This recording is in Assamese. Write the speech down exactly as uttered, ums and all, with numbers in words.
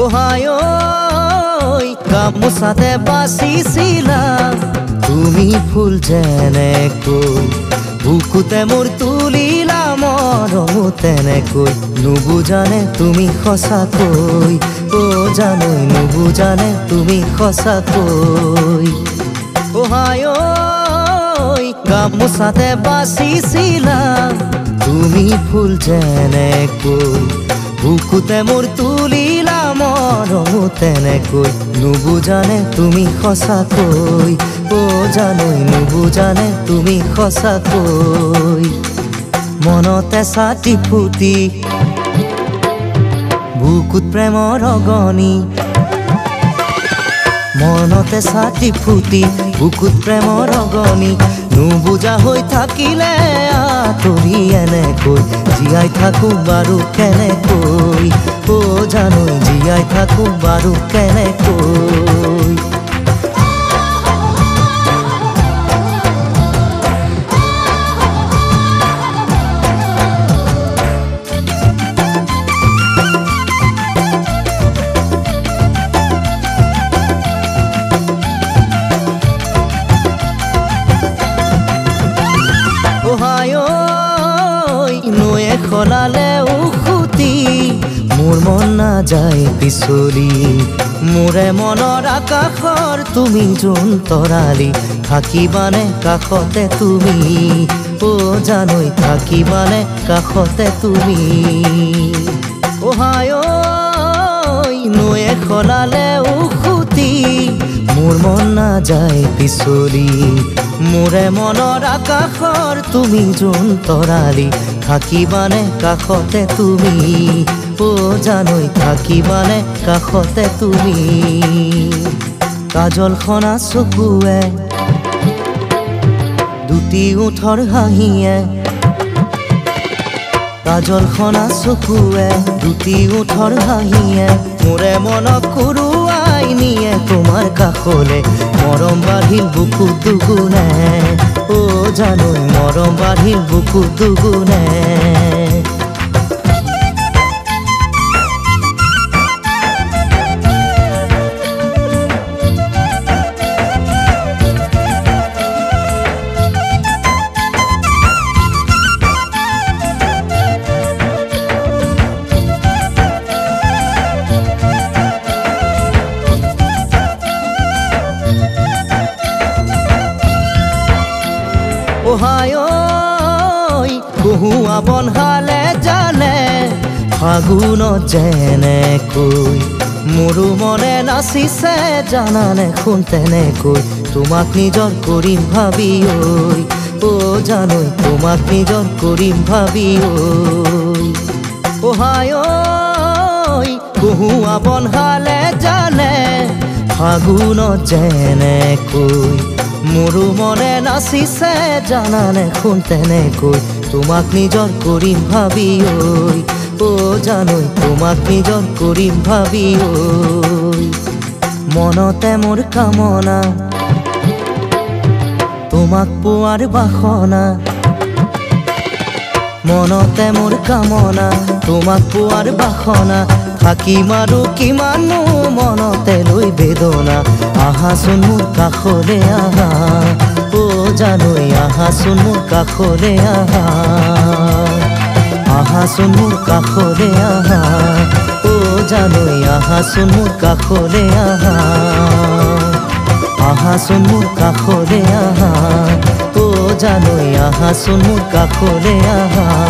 ওহাই গামোচাতে বাচিছিলা তুমি ফুল যেনেকৈ বুকুতে মোৰ তুলিলা মৰমো তেনেকৈ নুবুজানে তুমি সঁচাকৈ অ জানো নুবুজানে তুমি সঁচাকৈ ওহাই গামোচাতে বাচিছিলা তুমি ফুল যেনেকৈ বুকুতে মোৰ তুলিলা মৰমো তেনেকৈ নুবুজানে তুমি সঁচাকৈ অ জানো নুবুজানে তুমি সঁচাকৈ মনতে ছাতি ফুটি বুকুত প্ৰেমৰ অগনি মনতে ছাতি ফুটি বুকুত প্ৰেমৰ অগনি নুবুজা হৈ থাকিলে আঁতৰি এনেকৈ জীয়াই থাকো বাৰু কেনেকৈ অ জানো জীয়াই থাকো বাৰু কেনেকৈ নৈয়ে খলালে উখুতি মোৰ মন নাযায় পিছলি মোৰে মনৰ আকাশৰ তুমি যোন তৰালি থাকিবানে কাষতে তুমি অ জানো থাকিবানে কাষতে তুমি ওহাই নৈয়ে খলালে উখুতি মোৰ মন নাযায় পিছলি মোৰে মনৰ আকাশৰ তুমি যোন তৰালি থাকিবানে কাষতে তুমি অ জানো থাকিবানে কাষতে তুমি কাজল খনা চকুৱে দুটি ওঠৰ হাঁহিয়ে কাজল খনা চকুৱে দুটি ওঠৰ হাঁহিয়ে মোৰে মনক কুৰুৱাই নিয়ে তোমাৰ কাষলে মৰম বাঢ়িল বুকু দুগুণে অ জানো মৰম বাঢ়িল বুকু দুগুণে ওহাই কহুৱা বন্ধালে জানে ফাগুনত যেনেকৈ মোৰো মনে নাচিছে জানানে শুন তেনেকৈ তোমাক নিজৰ কৰিম ভাবি ঐ অ জানো তোমাক নিজৰ কৰিম ভাবি ঐ ওহাই কহুৱা বন্ধালে জানে ফাগুনত যেনেকৈ মোৰো মনে নাচিছে জানানে শুন তেনেকৈ তোমাক নিজৰ কৰিম ভাবি ঐ অ জানো তোমাক নিজৰ কৰিম ভাবি ঐ মনতে মোৰ কামনা তোমাক পোৱাৰ বাসনা মনতে মোৰ কামনা তোমাক পোৱাৰ বাসনা থাকিম আৰু কিমানো মনতে লৈ বেদনা আহাচোন মোৰ কাষলে আহা অ জানো আহাচোন মোৰ কাষলে আহা আহাচোন মোৰ কাষলে আহা অ জানো আহাচোন মোৰ কাষলে আহা আহাচোন মোৰ কাষলে আহা অ জানো আহাচোন মোৰ কাষলে আহা